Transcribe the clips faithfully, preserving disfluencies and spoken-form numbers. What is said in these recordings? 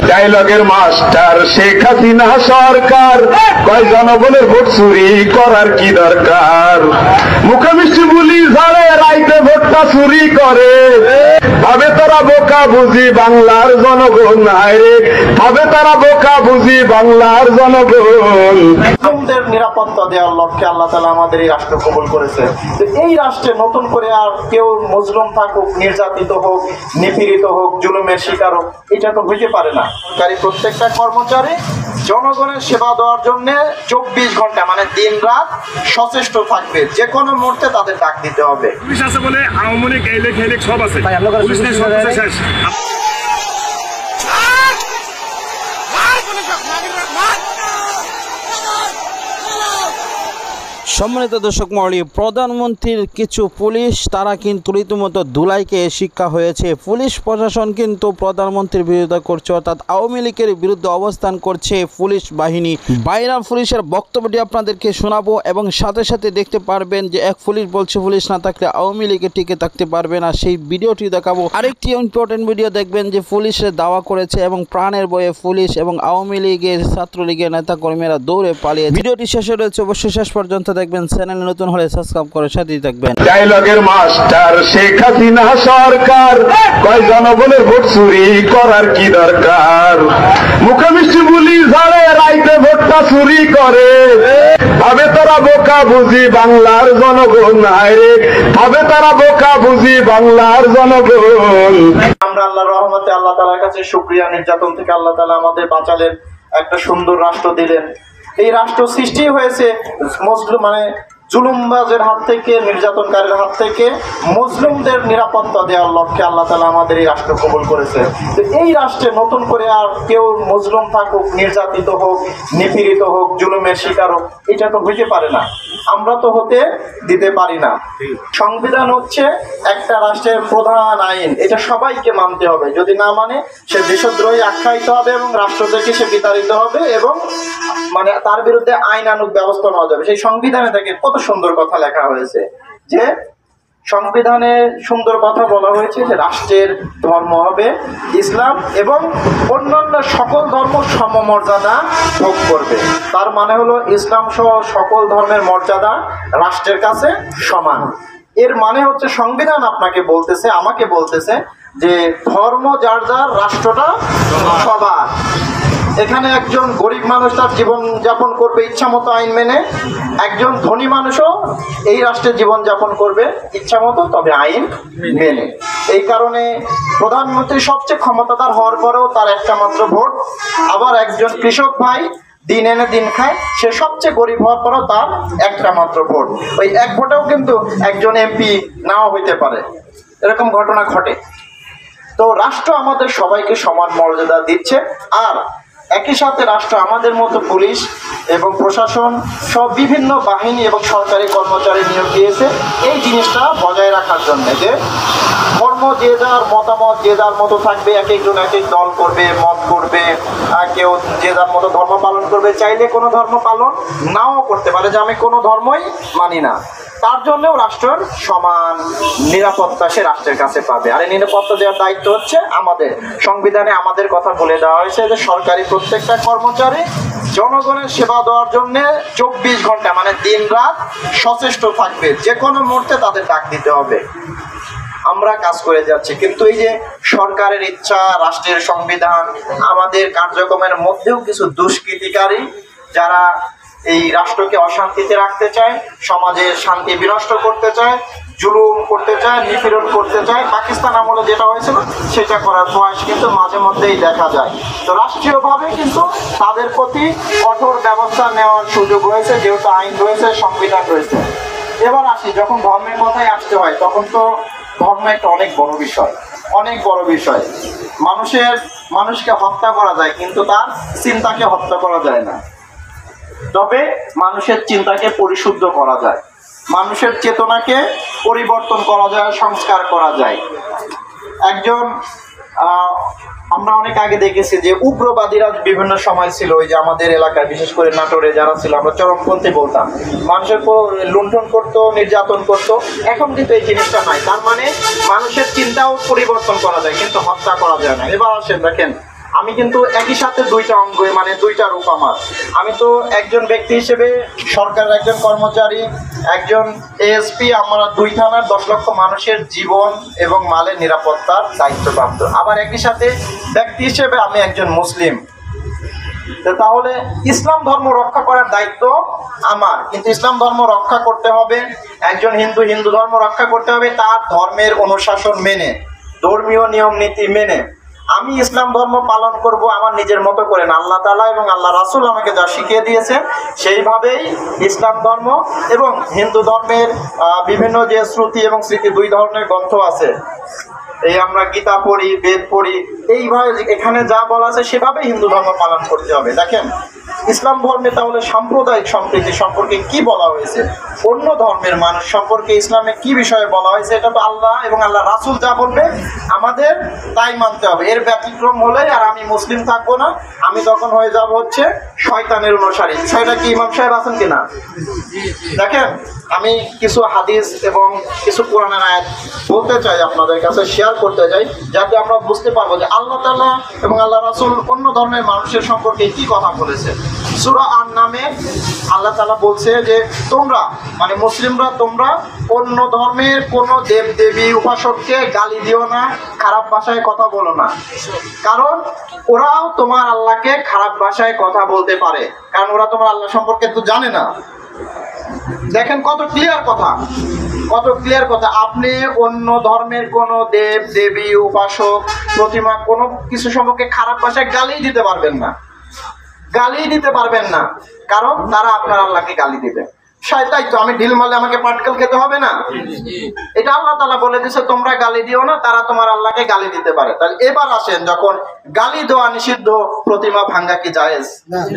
ডায়লগের master Sheikh Hasina সরকার কয় জনগণের ভোট চুরি করার কি দরকার? মুখে মিষ্টি বুলি ঝাড়ে রাইতে ভোটটা চুরি করে। ভাবে তারা বোকা বুঝি বাংলার জনগণ, হায়রে ভাবে তারা বোকা বুঝি বাংলার জনগণ। মুসলিমদের নিরাপত্তা দেওয়ার লক্ষ্যে আল্লাহ তাআলা আমাদের এই রাষ্ট্র কবুল করেছে। এই রাষ্ট্রে নতুন করে আর কেউ মজলুম থাকুক, নির্যাতিত হোক, নিপীড়িত হোক, জুলুমের শিকার হোক, এটা তো হইতে পারে না। প্রত্যেকটা কর্মচারী জনগণের সেবা দেওয়ার জন্য চব্বিশ ঘন্টা মানে দিন রাত সচেষ্ট থাকবে। যে কোনো মুহূর্তে তাদের ডাক দিতে হবে। পুলিশ আছে বলে আওয়ামী লীগ এই লীগ এই লীগ সব আছে, পুলিশ নেই, সব শেষ। সম্মানিত দর্শক মণ্ডলী, প্রধানমন্ত্রীর কিছু পুলিশ তারা কিন্তু রীতিমতো ধুলাইকে শিক্ষা হয়েছে। পুলিশ প্রশাসন কিন্তু প্রধানমন্ত্রীর বিরোধিতা করছে, অর্থাৎ আওয়ামী লীগের বিরুদ্ধে অবস্থান করছে পুলিশ বাহিনী। বাইরা পুলিশের বক্তব্যটি আপনাদেরকে শোনাবো এবং সাথে সাথে দেখতে পারবেন যে এক পুলিশ বলছে পুলিশ না থাকলে আওয়ামী লীগে টিকে থাকতে পারবে না, সেই ভিডিওটি দেখাবো। আরেকটি ইম্পর্টেন্ট ভিডিও দেখবেন যে পুলিশের দাওয়া করেছে এবং প্রাণের বয়ে পুলিশ এবং আওয়ামী লীগের ছাত্রলীগের নেতাকর্মীরা দৌড়ে পালিয়ে। ভিডিওটি শেষে রয়েছে, অবশ্যই শেষ পর্যন্ত দেখবেন। চ্যানেল নতুন হলে সাবস্ক্রাইব করে সাথেই থাকবেন। ডায়লগের মাস্টার শেখ হাসিনা সরকার কয় জনগণের ভোট চুরি করার কি দরকার? মুখে মিষ্টি বুলি ঝাড়ে রাইতে ভোটটা চুরি করে। ভাবে তারা বোকা বুঝি বাংলার জনগণ, হায়রে ভাবে তারা বোকা বুঝি বাংলার জনগণ। আমরা আল্লাহর রহমতে আল্লাহ তাআলার কাছে শুকরিয়া, নির্যাতন থেকে আল্লাহ তাআলা আমাদের বাঁচালেন, একটা সুন্দর রাষ্ট্র দিলেন। এই রাষ্ট্র সৃষ্টি হয়েছে মুসলিম মানে জুলুমবাজের হাত থেকে, নির্যাতনকারীর হাত থেকে মুসলিমদের নিরাপত্তা দেওয়ার লক্ষ্যে আল্লাহ তাআলা আমাদের এই রাষ্ট্র কবুল করেছে। তো এই রাষ্ট্রে নতুন করে আর কেউ মজলুম থাকুক, নির্যাতিত হোক, নিপীড়িত হোক, জুলুমের শিকার হোক, এটা তো হইতে পারে না। আমরা তো হতে দিতে পারি না। সংবিধান হচ্ছে একটা রাষ্ট্রের প্রধান আইন, এটা সবাইকে মানতে হবে। যদি না মানে সে দেশদ্রোহী আখ্যায়িত হবে এবং রাষ্ট্র থেকে সে বিতাড়িত হবে এবং মানে তার বিরুদ্ধে আইনানুগ ব্যবস্থা নেওয়া যাবে। সেই সংবিধানে থেকে কত সুন্দর কথা লেখা হয়েছে যে সংবিধানে সুন্দর কথা বলা হয়েছে যে রাষ্ট্রের ধর্ম হবে ইসলাম এবং অন্যান্য সকল ধর্ম সমমর্যাদা ভোগ করবে। তার মানে হলো ইসলাম সহ সকল ধর্মের মর্যাদা রাষ্ট্রের কাছে সমান। এর মানে হচ্ছে সংবিধান আপনাকে বলতেছে, আমাকে বলতেছে যে ধর্ম যার যার, রাষ্ট্রটা সবার। এখানে একজন গরিব মানুষ তার জীবন যাপন করবে ইচ্ছা মতো আইন মেনে, একজন ধনী মানুষও এই রাষ্ট্রে জীবন যাপন করবে ইচ্ছা মতো, তবে আইন মেনে। এই কারণে প্রধানমন্ত্রী সবচেয়ে ক্ষমতাধর হওয়ার পরেও তার একটা মাত্র ভোট। আবার একজন কৃষক ভাই দিন এনে দিন খায়, সে সবচেয়ে গরিব হওয়ার পরেও তার একটা মাত্র ভোট। ওই এক ভোটেও কিন্তু একজন এমপি নাও হইতে পারে, এরকম ঘটনা ঘটে। তো রাষ্ট্র আমাদের সবাইকে সমান মর্যাদা দিচ্ছে। আর একই সাথে রাষ্ট্র আমাদের মতো পুলিশ এবং প্রশাসন সব বিভিন্ন বাহিনী এবং সরকারি কর্মচারী নিয়োগ দিয়েছে এই জিনিসটা বজায় রাখার জন্য, যে ধর্ম যে যার মতামত যে যার মতো থাকবে, এক একজন এক এক দল করবে, মত করবে, কেউ যে যার মতো ধর্ম পালন করবে, চাইলে কোনো ধর্ম পালন নাও করতে পারে, যে আমি কোনো ধর্মই মানি না। তার জন্যও রাষ্ট্রের সমান নিরাপত্তা সে রাষ্ট্রের কাছে পাবে। আর এই নিরাপত্তা দেওয়ার দায়িত্ব হচ্ছে আমাদের। সংবিধানে আমাদের কথা বলে দেওয়া হয়েছে যে সরকারি প্রত্যেকটা কর্মচারী জনগণের সেবা দেওয়ার জন্য চব্বিশ ঘন্টা মানে দিন রাত সচেষ্ট থাকবে। যে কোনো মুহূর্তে তাদের ডাক দিতে হবে। আমরা কাজ করে যাচ্ছি, কিন্তু এই যে সরকারের ইচ্ছা, রাষ্ট্রের সংবিধান, আমাদের কার্যক্রমের মধ্যেও কিছু দুষ্কৃতিকারী যারা এই রাষ্ট্রকে অশান্তিতে রাখতে চায়, সমাজের শান্তি বিনষ্ট করতে চায়, জুলুম করতে চায়, নিপীড়ন করতে চায়, পাকিস্তান আমলে যেটা হয়েছিল সেটা করার প্রয়াস কিন্তু মাঝে মধ্যেই দেখা যায়। তো রাষ্ট্রীয়ভাবে কিন্তু তাদের প্রতি কঠোর ব্যবস্থা নেওয়ার সুযোগ রয়েছে, যেহেতু আইন রয়েছে, সংবিধান রয়েছে। এবার আসি, যখন ধর্মের কথায় আসতে হয় তখন তো ধর্ম একটা অনেক বড় বিষয়, অনেক বড় বিষয়। মানুষের মানুষকে হত্যা করা যায় কিন্তু তার চিন্তাকে হত্যা করা যায় না। তবে মানুষের চিন্তাকে পরিশুদ্ধ করা যায়, মানুষের চেতনাকে পরিবর্তন করা যায়, সংস্কার করা যায়। একজন আমরা অনেক আগে দেখেছি যে উগ্রবাদীরা বিভিন্ন সময় ছিল, ওই যে আমাদের এলাকায় বিশেষ করে নাটোরে যারা ছিল, আমরা চরমপন্থী বলতাম, মানুষের লুণ্ঠন করতো, নির্যাতন করতো। এখন কিন্তু এই জিনিসটা নাই। তার মানে মানুষের চিন্তাও পরিবর্তন করা যায় কিন্তু হত্যা করা যায় না। এবার আসেন দেখেন, আমি কিন্তু একই সাথে দুইটা অঙ্গ, মানে দুইটা রূপ আমার। আমি তো একজন ব্যক্তি হিসেবে সরকারের একজন কর্মচারী, একজন এএসপি, আমরা দুই থানার দশ লক্ষ মানুষের জীবন এবং মালের নিরাপত্তার দায়িত্বপ্রাপ্ত। আবার একই সাথে ব্যক্তি হিসেবে আমি একজন মুসলিম। তাহলে ইসলাম ধর্ম রক্ষা করার দায়িত্ব আমার, কিন্তু ইসলাম ধর্ম রক্ষা করতে হবে, একজন হিন্দু হিন্দু ধর্ম রক্ষা করতে হবে তার ধর্মের অনুশাসন মেনে, ধর্মীয় নিয়ম নীতি মেনে। আমি ইসলাম ধর্ম পালন করব আমার নিজের মতো করে না, আল্লাহ তাআলা এবং আল্লাহ রাসূল আমাকে যা শিখিয়ে দিয়েছেন সেইভাবেই ইসলাম ধর্ম এবং হিন্দু ধর্মের বিভিন্ন যে শ্রুতি এবং স্মৃতি, দুই ধরনের গ্রন্থ আছে, এই আমরা গীতা পড়ি, বেদ পড়ি, এইভাবে এখানে যা বলা আছে সেভাবে হিন্দু ধর্ম পালন করতে হবে। দেখেন ইসলাম ধর্মে তাহলে সাম্প্রদায়িক সম্প্রীতি সম্পর্কে কি বলা হয়েছে, অন্য ধর্মের মানুষ সম্পর্কে ইসলামে কি বিষয়ে বলা হয়েছে, এটা তো আল্লাহ এবং আল্লাহ রাসূল যা বলবে আমাদের তাই মানতে হবে। এর ব্যতিক্রম হলে আর আমি মুসলিম থাকবো না, আমি তখন হয়ে যাব হচ্ছে শয়তানের অনুসারী। বিষয়টা কি ইমাম সাহেব আছেন কিনা? দেখেন আমি কিছু হাদিস এবং কিছু কোরআনের আয়াত বলতে চাই, আপনাদের কাছে শেয়ার করতে চাই, যাতে আমরা বুঝতে পারবো যে আল্লাহ তাআলা এবং আল্লাহ রাসূল অন্য ধর্মের মানুষের সম্পর্কে কি কথা বলেছে। সূরা আন-নামে আল্লাহ তাআলা বলছে যে তোমরা মানে মুসলিমরা তোমরা অন্য ধর্মের কোনো দেব দেবী উপাসককে গালি দিও না, খারাপ ভাষায় কথা বলো না, কারণ ওরাও তোমার আল্লাহকে খারাপ ভাষায় কথা বলতে পারে, কারণ ওরা তোমার আল্লাহ সম্পর্কে তো জানে না। দেখেন কত ক্লিয়ার কথা, কত ক্লিয়ার কথা। আপনি অন্য ধর্মের কোনো দেব দেবী উপাসক প্রতিমা কোনো কিছু সম্পর্কে খারাপ ভাষায় গালি দিতে পারবেন না, গালি দিতে পারবেন না, কারণ তারা আপনার আল্লাহকে গালি দিবে। তাই তো আমি ঢিল মারলে আমাকে পাটকেল খেতে হবে না, এটা আল্লাহ তাআলা বলে দিয়েছে তোমরা গালি দিও না, তারা তোমার আল্লাহকে গালি দিতে পারে। তাহলে এবার আসেন, যখন গালি দেওয়া নিষিদ্ধ, প্রতিমা ভাঙ্গা কি জায়েজ?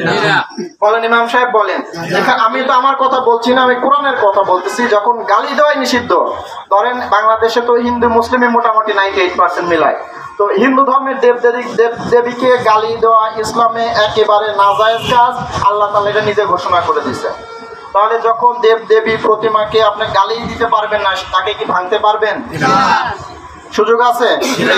বলেন ইমাম সাহেব বলেন। আমি তো আমার কথা বলছি না, আমি কোরআনের কথা বলতেছি। যখন গালি দেওয়াই নিষিদ্ধ, ধরেন বাংলাদেশে তো হিন্দু মুসলিমে মোটামুটি নাইনটি এইট পার্সেন্ট মিলায়, তো হিন্দু ধর্মের দেব দেবী দেব দেবীকে গালি দেওয়া ইসলামে একেবারে নাজায়েজ কাজ, আল্লাহ তাআলা এটা নিজে ঘোষণা করে দিয়েছে। তাহলে যখন দেব দেবী প্রতিমাকে আপনি গালি দিতে পারবেন না, তাকে কি ভাঙতে পারবেন? সুযোগ আছে?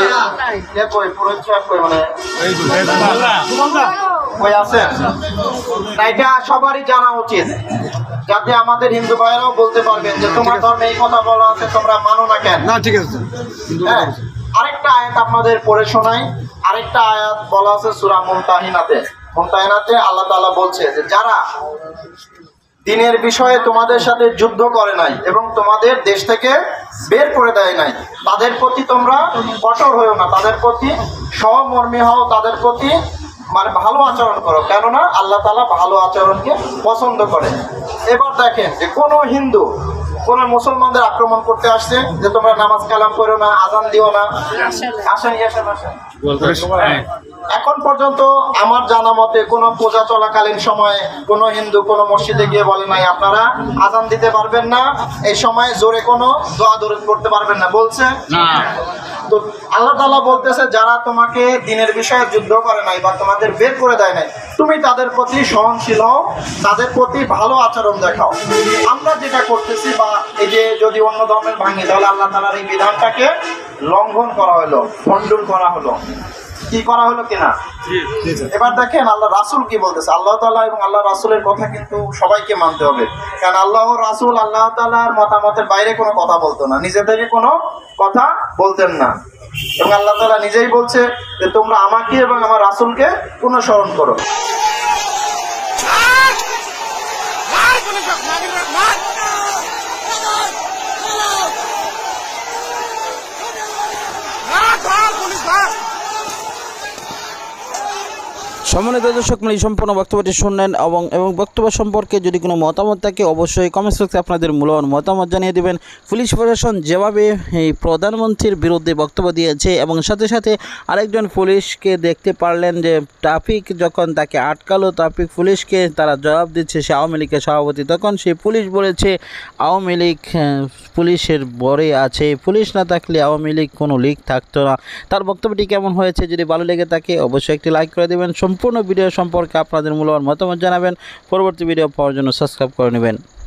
এটা সবারই জানা উচিত, যাতে আমাদের হিন্দু ভাইয়েরাও বলতে পারবেন যে তোমার ধর্মে এই কথা বলা আছে, তোমরা মানো না কেন? ঠিক আছে। হ্যাঁ, আরেকটা আয়াত আপনাদের পড়ে শোনাই। আরেকটা আয়াত বলা আছে সূরা মুমতাহিনাতে। মুমতাহিনাতে আল্লাহ তাআলা বলছে যে যারা দিনের বিষয়ে তোমাদের সাথে যুদ্ধ করে নাই এবং তোমাদের দেশ থেকে বের করে দেয় নাই, তাদের প্রতি তোমরা কঠোর হও না, তাদের প্রতি সহমর্মী হও, তাদের প্রতি মানে ভালো আচরণ করো, কেননা আল্লাহ তাআলা ভালো আচরণকে পছন্দ করে। এবার দেখেন যে কোনো হিন্দু কোন মুসলমানদের আক্রমণ করতে আসছে যে তোমরা নামাজ কালাম করো না, আজান দিও না, আসেন আসেন আসেন। এখন পর্যন্ত আমার জানা মতে কোনো পূজা চলাকালীন সময়ে কোনো হিন্দু কোনো মসজিদে গিয়ে বলে নাই আপনারা আজান দিতে পারবেন না, এই সময় জোরে কোনো দোয়া দরুদ পড়তে পারবেন না, বলছে না। তো আল্লাহ তাআলা বলতেছে যারা তোমাকে দিনের বিষয়ে যুদ্ধ করে নাই বা তোমাদের বের করে দেয় নাই, তুমি তাদের প্রতি সহনশীল হও, তাদের প্রতি ভালো আচরণ দেখাও। আমরা যেটা করতেছি বা এই যে যদি অন্য ধর্মের ভাঙি, তাহলে আল্লাহ তাআলার এই বিধানটাকে লঙ্ঘন করা হলো, খণ্ডন করা হলো, কি করা হলো কিনা। এবার দেখেন আল্লাহ রাসূল কি বলতেছে। আল্লাহ তাআলা এবং আল্লাহ রাসূলের কথা কিন্তু সবাইকে মানতে হবে, কারণ আল্লাহ রাসূল আল্লাহ তাআলার মতামতের বাইরে কোনো কথা বলতো না, নিজে থেকে কোনো কথা বলতেন না। এবং আল্লাহ তাআলা নিজেই বলছে যে তোমরা আমাকে এবং আমার রাসূলকে অনুসরণ করো। সম্মানিত দর্শক, এই সম্পূর্ণ বক্তব্যটি শুনলেন এবং এবং বক্তব্য সম্পর্কে যদি কোনো মতামত থাকে অবশ্যই কমেন্টস বক্সে আপনাদের মূল্যবান মতামত জানিয়ে দেবেন। পুলিশ প্রশাসন যেভাবে এই প্রধানমন্ত্রীর বিরুদ্ধে বক্তব্য দিয়েছে এবং সাথে সাথে আরেকজন পুলিশকে দেখতে পারলেন যে ট্রাফিক যখন তাকে আটকালো, ট্রাফিক পুলিশকে তারা জবাব দিচ্ছে সে আওয়ামী লীগের সভাপতি, তখন সেই পুলিশ বলেছে আওয়ামী লীগ পুলিশের বরে আছে, পুলিশ না থাকলে আওয়ামী লীগ কোনো লীগ থাকতো না। তার বক্তব্যটি কেমন হয়েছে যদি ভালো লেগে থাকে অবশ্যই একটি লাইক করে দেবেন। সম্পূর্ণ ভিডিও সম্পর্কে আপনাদের মূল্যবান মতামত জানাবেন। পরবর্তী ভিডিও পাওয়ার জন্য সাবস্ক্রাইব করে নেবেন।